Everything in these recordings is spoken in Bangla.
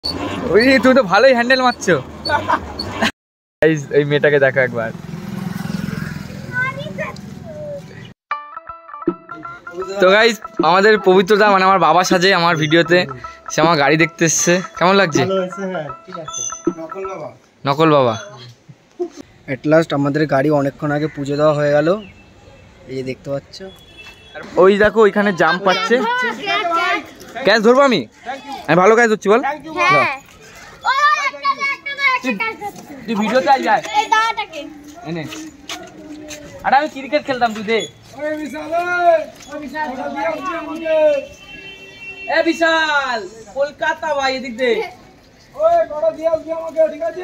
ওই তুমি তো ভালোই হ্যান্ডেল মারছো। এই মেয়েটাকে দেখো একবার। তো গাইস আমাদের পবিত্রতা মানে আমার বাবা সাজে আমার ভিডিওতে, সে আমার গাড়ি দেখতে এসছে। কেমন লাগছে? নকল বাবা। এট লাস্ট আমাদের গাড়ি অনেকক্ষণ আগে পুজো দেওয়া হয়ে গেল, এই যে দেখতে পাচ্ছ। ওই দেখো ওইখানে জাম পাচ্ছে। ক্যাশ ধরবো আমি ভালো ক্যাশ ধরছি বল। তুই ভিডিওতে আই যায় এনে। আরে আমি ক্রিকেট খেলতাম, তুই দে। এ বিশাল কলকাতা ভাই এদিক দে। ওই বড় দিয়ে আসবি আমাকে, ঠিক আছে?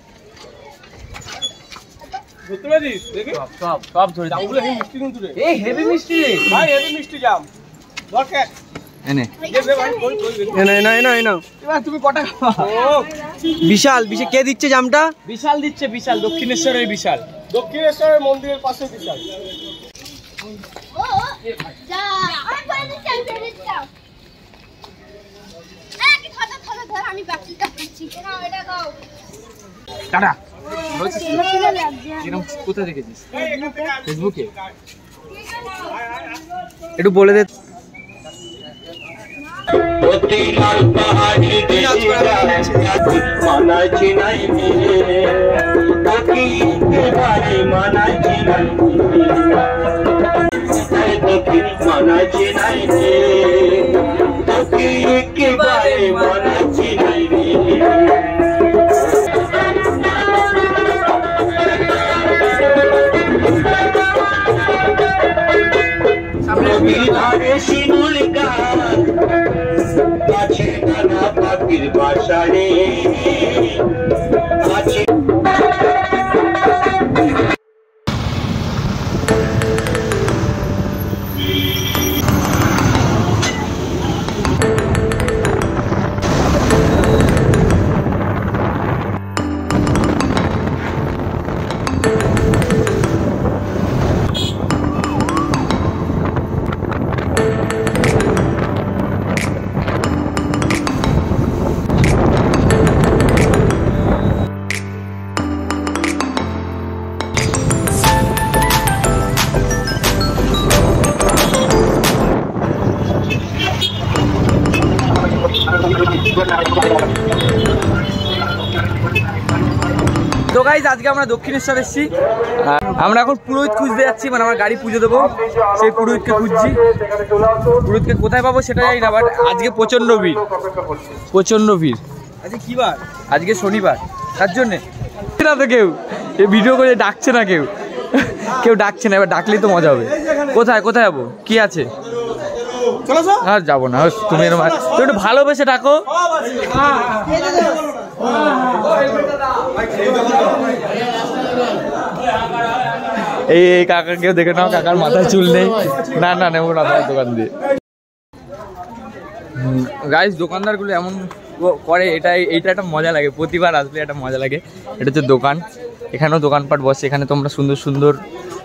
ধরতে পারিস? দেখি সব ধরে দাও। ওগুলো হেভি মিষ্টি কিন্তু রে। এই হেভি মিষ্টি রে ভাই, হেভি মিষ্টি জাম। ধর কে এনে দে ভাই, কই এনা এবার তুমি কটা খাও? ও বিশাল বিশাল কে দিচ্ছে জামটা? বিশাল দিচ্ছে, বিশাল দক্ষিণেশ্বরের বিশাল, দক্ষিণেশ্বরের মন্দিরের পাশে বিশাল। ও যা আমি করে দিচ্ছি, আমি করে দিচ্ছি। কি খাতা খাতা ধর, আমি বাকিটা করছি। নাও এটা দাও টাটা। এরকম কোথায় দেখেছিস? ফেসবুকে। একটু বলে দে। তো গাইজ আজকে আমরা দক্ষিণেশ্বর এসেছি, আমরা এখন পুরোহিত খুঁজতে যাচ্ছি, মানে আমার গাড়ি পুজো দেবো, সেই পুরোহিতকে খুঁজছি। পুরোহিতকে কোথায় পাবো সেটা জানি না, বাট আজকে প্রচণ্ড ভিড়, প্রচণ্ড ভিড়। আজকে কি বার? আজকে শনিবার, তার জন্যে না তো কেউ এই ভিডিও করে ডাকছে না, কেউ ডাকছে না, এবার ডাকলেই তো মজা হবে। কোথায় কোথায় যাবো, কি আছে? আর যাবো না, তুমি একটু ভালোবেসে ডাকো। এই কাকাকেও দেখে নাও, কাকার মাথায় চুল নেই। না না নেবো না তোমার দোকান দিয়ে। গাইস দোকানদারগুলো এমন করে, এইটা একটা মজা লাগে, প্রতিবার আসলে একটা মজা লাগে। এটা হচ্ছে দোকান, এখানেও দোকানপাট বসে, এখানে তোমরা সুন্দর সুন্দর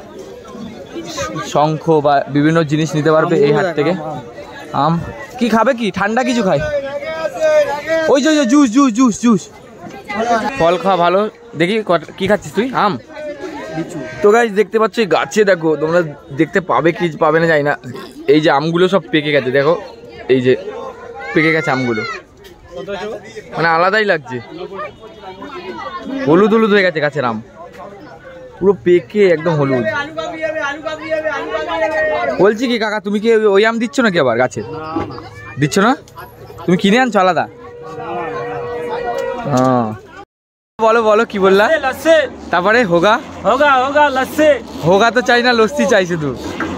শঙ্খ বা বিভিন্ন জিনিস নিতে পারবে এই হাট থেকে। আম কি খাবে, কি ঠান্ডা কিছু খাই? ওই যে জুস জুস জুস জুস ফল খাওয়া ভালো। দেখি কি খাচ্ছিস তুই? আম। তো গাইস দেখতে পাচ্ছ এই গাছে, দেখো তোমরা দেখতে পাবে কি পাবে না জানি না, এই যে আমগুলো সব পেকে গেছে, দেখো এই যে পেকে গেছে আমগুলো, মানে আলাদাই লাগছে, হলুদ হলুদ হয়ে গেছে গাছের আম, পুরো পেকে একদম হলুদ। বলছি কি কাকা, তুমি কি ওই আম দিচ্ছ নাকি আবার গাছে? দিচ্ছ না, তুমি কিনে আনছো আলাদা? হ্যাঁ বলো বলো কি বললা? তারপরে হোগা হোগা হোগা লস্যি, হোগা তো চাই না, লস্যি চাই শুধু।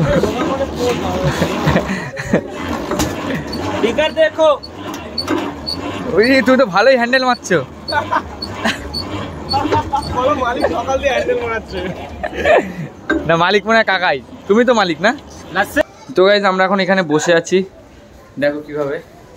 দেখো ওই তুমি তো ভালোই হ্যান্ডেল মারছো। না মালিক মনে হয় কাকাই, তুমি তো মালিক না? তো গাইজ আমরা এখন এখানে বসে আছি, দেখো কিভাবে,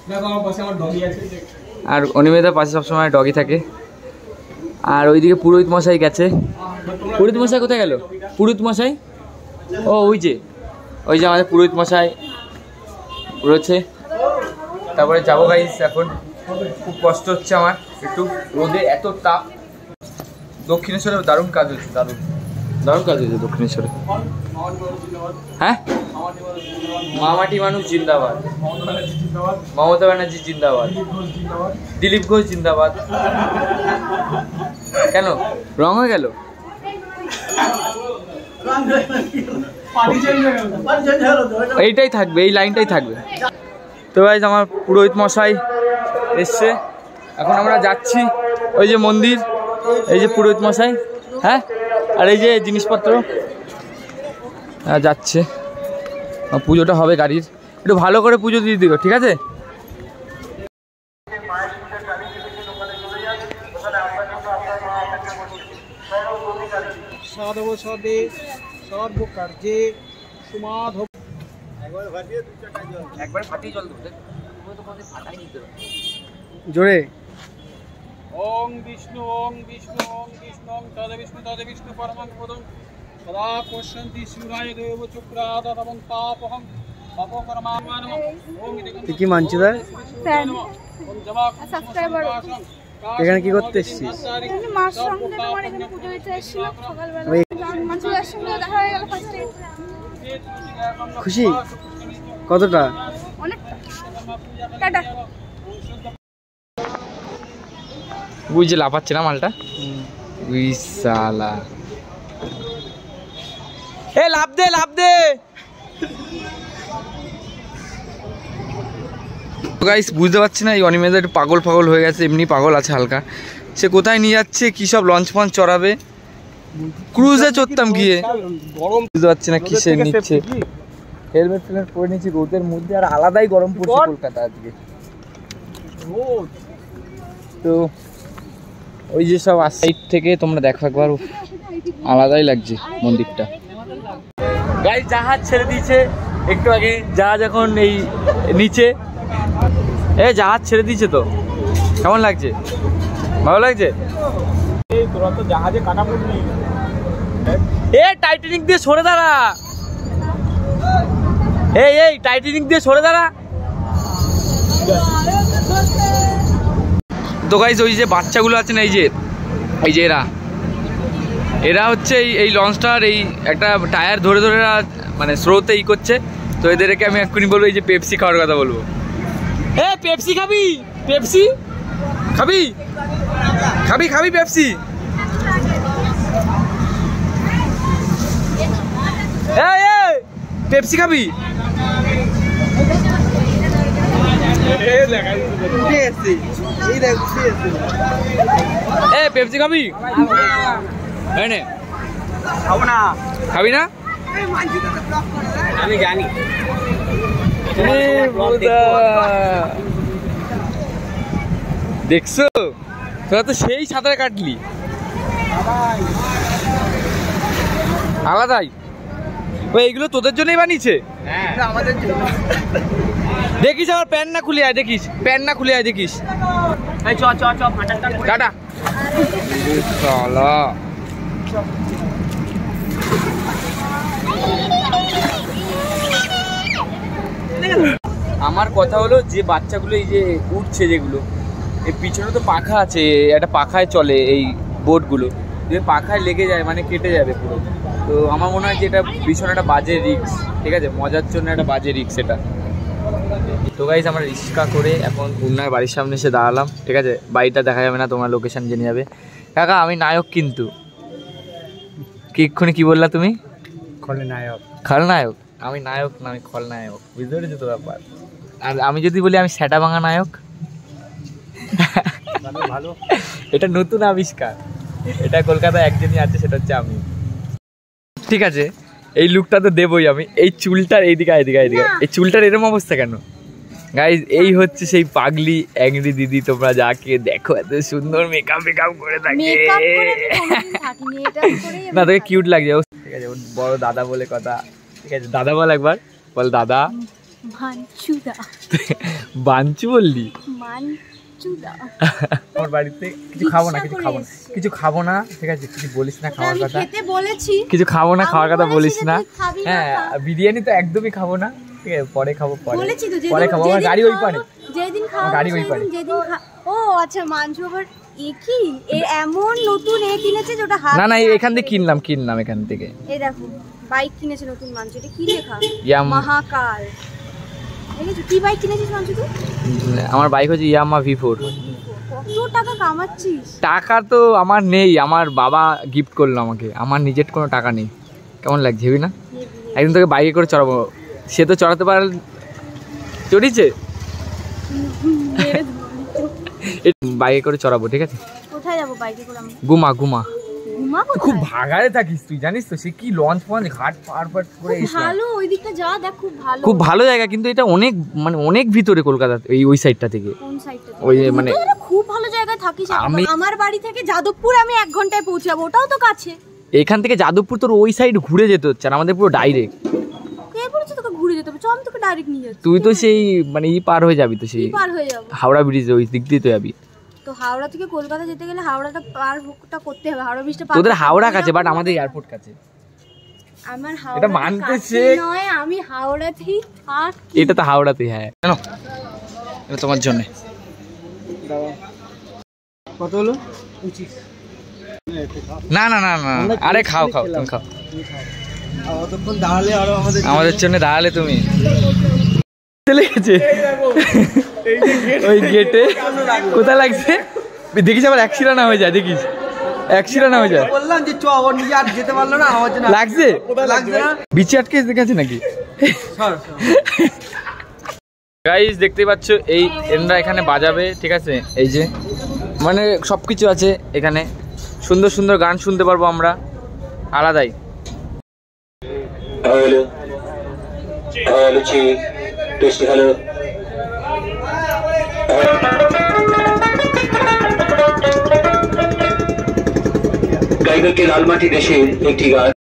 আর অনিমেদার পাশে সবসময় ডগি থাকে। আর ওইদিকে পুরোহিত মশাই গেছে। পুরোহিত মশাই কোথায় গেল? পুরোহিত মশাই ও ওই যে আমাদের পুরোহিত মশাই রয়েছে। তারপরে যাবো গাইস এখন খুব কষ্ট হচ্ছে আমার একটু, রোদে এত তাপ। দক্ষিণেশ্বরে দারুণ কাজ হচ্ছে, দারুণ দারুণ কাজ হয়েছে দক্ষিণেশ্বরে। হ্যাঁ, মামাটি মানুষ জিন্দাবাদ, মমতা ব্যানার্জি জিন্দাবাদ, দিলীপ ঘোষ জিন্দাবাদ। কেন রং হয়ে গেল? এইটাই থাকবে, এই লাইনটাই থাকবে। তো গাইস আমার পুরোহিত মশাই এসছে, এখন আমরা যাচ্ছি ওই যে মন্দির, এই যে পুরোহিত মশাই, হ্যাঁ, আর এই যে জিনিসপত্র যাচ্ছে। পুজোটা হবে গাড়ির, একটু ভালো করে পুজো দিয়ে দিও, ঠিক আছে? একবার ফাটিয়ে জল দেবো, জোরে। ওং বিষ্ণু ওং বিষ্ণু ওং বিষ্ণু তদ বিষ্ণু পরমং পদং সদা পশ্যন্তি শিবায় দেব চক্রাদতমং পাপহং পাপকর্মাণং ওং তুই কি মানচুদা? Fan subscriber. এখানে কি করতে এসেছিস? এখানে মার সঙ্গে তোমার এখানে পুজো দিতে এসেছিলাম সকালবেলা। মানচুদার সঙ্গে দেখা হয়ে গেল ফার্স্টে। খুশি কতটা? অনেকটা। টাটা। বুঝে লাফাচ্ছে না মালটা, বিশালা। এ লাভ দে, লাভ দে। গাইস বুঝতে পারছি না, এই অনিমেদা একটু পাগল পাগল হয়ে গেছে, এমনি পাগল আছে হালকা। সে কোথায় নিয়ে যাচ্ছে, কী সব লঞ্চ ফঞ্চ চড়াবে। ক্রুজে চড়তাম গিয়ে, গরম বুঝতে পারছি না কিসে নিচ্ছে। হেলমেট ফেলমেট পরে নিচ্ছি রোদের মধ্যে, আর আলাদাই গরম পড়ছে কলকাতা আজকে। তো ওই যে সব সাইড থেকে তোমরা দেখো একবার, আলাদাই লাগছে মন্দিরটা। গাইস জাহাজ ছেড়ে দিয়েছে একটু আগে, জাহাজ এখন এই নিচে। জাহাজ ছেড়ে দিয়েছে তো, কেমন লাগছে? ভালো লাগছে? এই তোরা তো জাহাজে কাটা পড়লি। টাইটানিক দিয়ে সরে দাঁড়া, এই টাইটানিক দিয়ে সরে দাঁড়া। তো গাইস ওই যে বাচ্চাগুলো আছে না, এই যে এরা হচ্ছে এই লঞ্চটার এই একটা টায়ার ধরে ধরে মানে স্রোতে করছে। তো এদেরকে আমি এক্ষুনি বলবো এই যে পেপসি খাওয়ার কথা বলবো। পেপসি খাবি? পেপসি খাবি? খাবি পেপসি? পেপসি খাবি? পেপসি খাবি? খাবি না? আমি জানি দেখছো, তোরা তো সেই সাঁতার কাটলি আলাদাই। এইগুলো তোদের জন্যই বানিয়েছে? আমাদের দেখিস আমার প্যান্ট না খুলে আয়, দেখিস প্যান্ট না খুলে আয়, দেখিস। টাটা। আমার কথা হলো যে বাচ্চাগুলো এই যে উঠছে যেগুলো, এই পিছনে তো পাখা আছে, একটা পাখায় চলে এই বোটগুলো, যে পাখায় লেগে যায় মানে কেটে যাবে পুরো। তো আমার মনে হয় যে এটা ভীষণ একটা বাজে রিস্ক, ঠিক আছে, মজার জন্য একটা বাজে রিস্ক এটা। তো গাইস আমরা রিক্সা করে এখন উন্নার বাড়ির সামনে এসে দাঁড়ালাম, ঠিক আছে। বাড়িটা দেখা যাবে না, তোমার লোকেশন জেনে যাবে। কাকা আমি নায়ক, কিন্তু এক্ষুনি কি বললা তুমি? খলনায়ক। খলনায়ক? আমি নায়ক না, আমি খলনায়ক, বুঝতে পেরেছো তো ব্যাপার। আর আমি যদি বলি আমি স্যাটা ভাঙা নায়ক, ভালো। এটা নতুন আবিষ্কার, এটা কলকাতায় একজনই আছে, সেটা হচ্ছে আমি, ঠিক আছে। এই লুকটা তো দেবই আমি। এই চুলটার এইদিকে এই চুলটার এরকম অবস্থা কেন? গাইজ এই হচ্ছে সেই পাগলি অ্যাংরি দিদি, তোমরা যাকে দেখো এত সুন্দর মেকআপ করে থাকে না, তোকে কিউট লাগছে, ঠিক আছে। বড় দাদা বলে কথা, ঠিক আছে। দাদা বল একবার, বল দাদা। বাঞ্চু বললি? আমার বাড়িতে কিছু খাবো না, ঠিক আছে, কিছু বলিস না খাওয়ার কথা, কিছু খাবো না খাওয়ার কথা বলিস না। হ্যাঁ, বিরিয়ানি তো একদমই খাবো না, ঠিক আছে, পরে খাবো, পরে খাবো। আমার গাড়ি ওই পারে, যেদিন খাওয়া গাড়ি ওই পারে। ও আচ্ছা, মাঞ্জু আবার কি এমন নতুন কিনেছে যেটা হাত না এখান থেকে কিনলাম এখান থেকে। এই দেখো বাইক কিনেছে নতুন মাঞ্জু, এটা কি লেখা? মহাকাল। দেখেছো কি বাইক কিনেছিস মাঞ্জু তুই? আমার বাইক হচ্ছে ইয়ামা V4। কত টাকা কামাচ্ছিস? টাকা তো আমার নেই, আমার বাবা গিফট করলো আমাকে, আমার নিজের কোনো টাকা নেই। কেমন লাগছে হেবি না? একদিন তোকে বাইকে করে চড়াবো, সে তো চড়াতে পারে, চড়িয়েছে বাইকে করে চড়াবো, ঠিক আছে? কোথায় যাবো বাইকে করে আমরা? গুমা খুব ভাগাড়ে থাকিস তুই, জানিস তো? সে কি লঞ্চ ঘাট পার করে ভালো, ওই দিকটা যা দেখ, খুব ভালো জায়গা, কিন্তু এটা অনেক মানে অনেক ভিতরে কলকাতা, ওই সাইডটা থেকে। কোন সাইডটা? ওই মানে খুব ভালো জায়গায় থাকিস। আমার বাড়ি থেকে যাদবপুর আমি 1 ঘন্টায় পৌঁছাবো, ওটাও তো কাছে। এখান থেকে যাদবপুর তোর ওই সাইড ঘুরে যেতে হচ্ছে, আর আমাদের পুরো ডাইরেক্ট। কে বলেছে তোকে ঘুরে যেতে হবে? চল আমি তোকে ডাইরেক্ট নিয়ে যাচ্ছি। তুই তো সেই মানে পার হয়ে যাবি, তো সেই পার হয়ে যাবো হাওড়া ব্রিজ, ওই দিক দিয়ে তো যাবি। তো হাওড়া থেকে কলকাতা যেতে গেলে হাওড়াটা পারটা করতে হবে, হাওড়া ব্রিজটা পার। তোদের হাওড়া কাছে, বাট আমাদের এয়ারপোর্ট কাছে। আমার হাওড়া এটা মানতেছে নয়, আমি হাওড়াতেই থাকি। এটা তো হাওড়াতেই, হ্যাঁ জানো, এটা তোমার জন্য। কত হলো? না আরে খাও তুমি খাও। অতক্ষণ দাঁড়ালে আরো আমাদের জন্য দাঁড়ালে তুমি। চলে গেছে ওই গেটে। কোথায় লাগছে দেখিস, আবার অ্যাক্সিডেন্ট না হয়ে যায়, দেখিস অ্যাক্সিডেন্ট না হয়ে যায়। বললাম যে চ, ও নিজে আর যেতে পারলো না, আমার জন্য লাগছে না বিচে আটকে গেছে নাকি? গাইস দেখতে পাচ্ছ, এই এনরা এখানে বাজাবে, ঠিক আছে? এই যে মানে সবকিছু আছে এখানে, সুন্দর সুন্দর গান শুনতে পারবো আমরা, আলাদাই। টাইগারকে লালমাটি দেশের একটি গান।